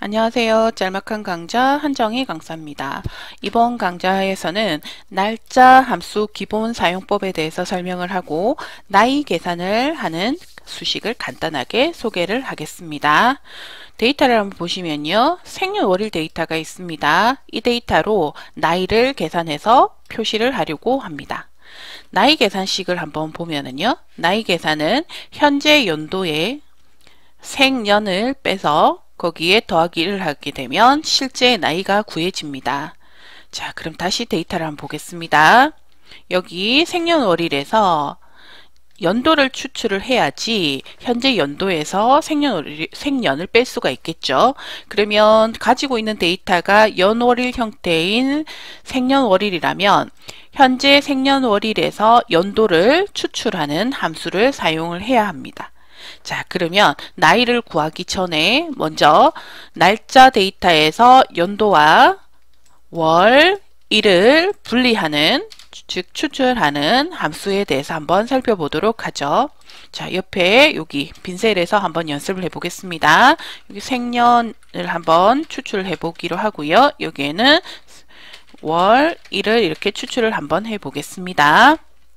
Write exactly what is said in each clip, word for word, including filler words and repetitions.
안녕하세요. 짤막한 강좌 한정희 강사입니다. 이번 강좌에서는 날짜 함수 기본 사용법에 대해서 설명을 하고 나이 계산을 하는 수식을 간단하게 소개를 하겠습니다. 데이터를 한번 보시면요. 생년월일 데이터가 있습니다. 이 데이터로 나이를 계산해서 표시를 하려고 합니다. 나이 계산식을 한번 보면은요. 나이 계산은 현재 연도의 생년을 빼서 거기에 더하기를 하게 되면 실제 나이가 구해집니다. 자, 그럼 다시 데이터를 한번 보겠습니다. 여기 생년월일에서 연도를 추출을 해야지 현재 연도에서 생년월일, 생년을 뺄 수가 있겠죠. 그러면 가지고 있는 데이터가 연월일 형태인 생년월일이라면 현재 생년월일에서 연도를 추출하는 함수를 사용을 해야 합니다. 자, 그러면 나이를 구하기 전에 먼저 날짜 데이터에서 연도와 월, 일을 분리하는, 즉 추출하는 함수에 대해서 한번 살펴보도록 하죠. 자, 옆에 여기 빈 셀에서 한번 연습을 해보겠습니다. 여기 생년을 한번 추출을 해보기로 하고요. 여기에는 월, 일을 이렇게 추출을 한번 해보겠습니다.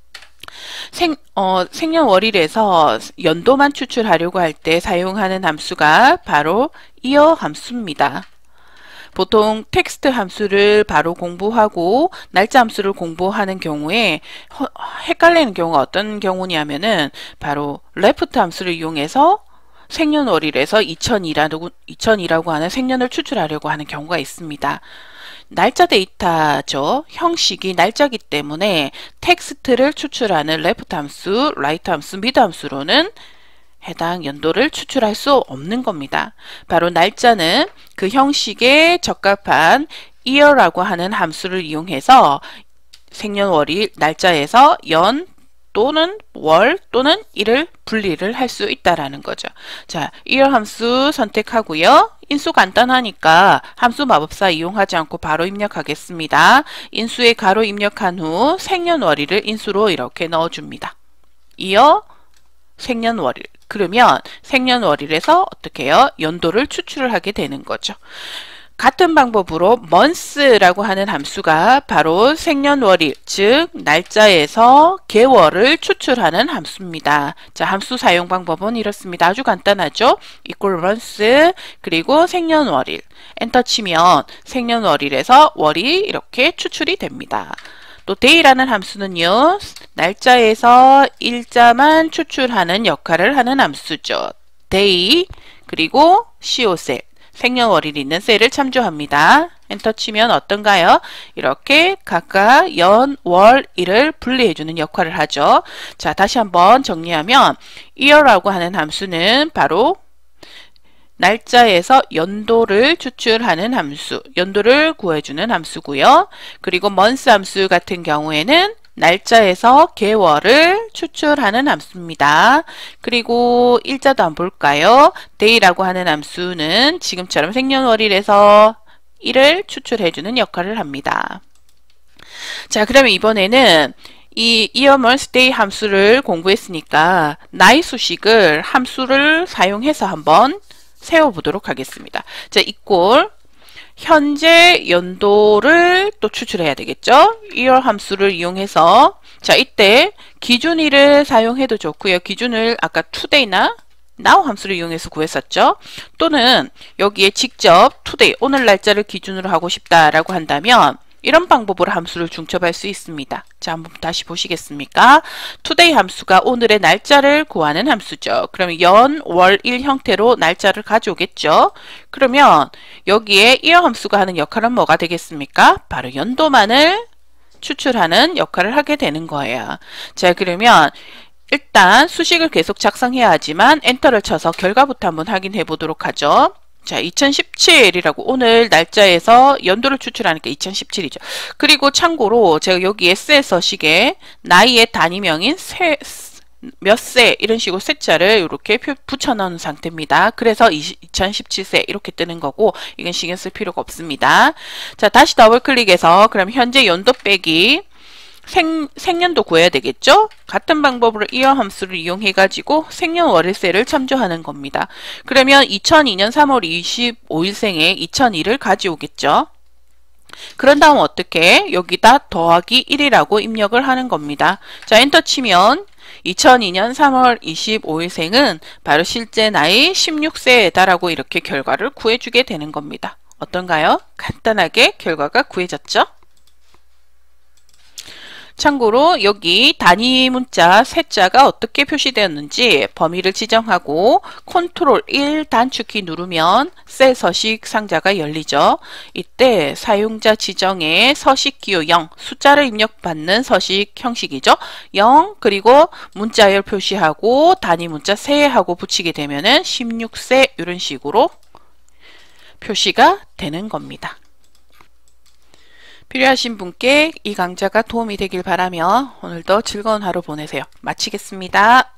생, 어, 생년월일에서 연도만 추출하려고 할 때 사용하는 함수가 바로 이어 함수입니다. 보통 텍스트 함수를 바로 공부하고 날짜 함수를 공부하는 경우에 허, 헷갈리는 경우가 어떤 경우냐면은 바로 레프트 함수를 이용해서 생년월일에서 이천이라고, 이천이라고 하는 생년을 추출하려고 하는 경우가 있습니다. 날짜 데이터죠. 형식이 날짜이기 때문에 텍스트를 추출하는 레프트 함수, 라이트 함수, 미드 함수로는 해당 연도를 추출할 수 없는 겁니다. 바로 날짜는 그 형식에 적합한 year라고 하는 함수를 이용해서 생년월일 날짜에서 연 또는 월 또는 일을 분리를 할 수 있다라는 거죠. 자, year 함수 선택하고요. 인수 간단하니까 함수 마법사 이용하지 않고 바로 입력하겠습니다. 인수에 가로 입력한 후 생년월일을 인수로 이렇게 넣어줍니다. 이어 생년월일. 그러면 생년월일에서 어떻게 해요? 연도를 추출을 하게 되는 거죠. 같은 방법으로 months라고 하는 함수가 바로 생년월일, 즉 날짜에서 개월을 추출하는 함수입니다. 자, 함수 사용 방법은 이렇습니다. 아주 간단하죠? equal months 그리고 생년월일. 엔터 치면 생년월일에서 월이 이렇게 추출이 됩니다. 또 day라는 함수는요. 날짜에서 일자만 추출하는 역할을 하는 함수죠. day 그리고 co셀. 생년월일이 있는 셀을 참조합니다. 엔터 치면 어떤가요? 이렇게 각각 연, 월, 일을 분리해주는 역할을 하죠. 자, 다시 한번 정리하면 year라고 하는 함수는 바로 날짜에서 연도를 추출하는 함수, 연도를 구해주는 함수고요. 그리고 month 함수 같은 경우에는 날짜에서 개월을 추출하는 함수입니다. 그리고 일자도 한번 볼까요? day라고 하는 함수는 지금처럼 생년월일에서 일을 추출해주는 역할을 합니다. 자, 그러면 이번에는 이 year, month, day 함수를 공부했으니까 나이 수식을 함수를 사용해서 한번 세워보도록 하겠습니다. 자, equal 현재 연도를 또 추출해야 되겠죠? year 함수를 이용해서 자, 이때 기준일을 사용해도 좋고요. 기준을 아까 today나 now 함수를 이용해서 구했었죠. 또는 여기에 직접 today, 오늘 날짜를 기준으로 하고 싶다라고 한다면 이런 방법으로 함수를 중첩할 수 있습니다. 자, 한번 다시 보시겠습니까? today 함수가 오늘의 날짜를 구하는 함수죠. 그러면 연, 월, 일 형태로 날짜를 가져오겠죠. 그러면 여기에 year 함수가 하는 역할은 뭐가 되겠습니까? 바로 연도만을 추출하는 역할을 하게 되는 거예요. 자, 그러면 일단 수식을 계속 작성해야 하지만 엔터를 쳐서 결과부터 한번 확인해 보도록 하죠. 자, 이천십칠이라고 오늘 날짜에서 연도를 추출하니까 이천십칠이죠. 그리고 참고로 제가 여기에 세 서식에 나이의 단위명인 세, 몇 세 이런 식으로 세자를 이렇게 붙여넣은 상태입니다. 그래서 이천십칠 세 이렇게 뜨는 거고 이건 신경 쓸 필요가 없습니다. 자, 다시 더블 클릭해서 그럼 현재 연도 빼기 생, 생년도 구해야 되겠죠? 같은 방법으로 이어 함수를 이용해 가지고 생년월일세를 참조하는 겁니다. 그러면 이천이 년 삼월 이십오일생에 이천이를 가져오겠죠? 그런 다음 어떻게? 여기다 더하기 일이라고 입력을 하는 겁니다. 자, 엔터 치면 이천이 년 삼월 이십오일생은 바로 실제 나이 십육 세다라고 이렇게 결과를 구해주게 되는 겁니다. 어떤가요? 간단하게 결과가 구해졌죠? 참고로 여기 단위 문자 셋자가 어떻게 표시되었는지 범위를 지정하고 컨트롤 일 단축키 누르면 셀 서식 상자가 열리죠. 이때 사용자 지정에 서식 기호 영, 숫자를 입력받는 서식 형식이죠. 영 그리고 문자열 표시하고 단위 문자 세 하고 붙이게 되면은 십육 세 이런 식으로 표시가 되는 겁니다. 필요하신 분께 이 강좌가 도움이 되길 바라며 오늘도 즐거운 하루 보내세요. 마치겠습니다.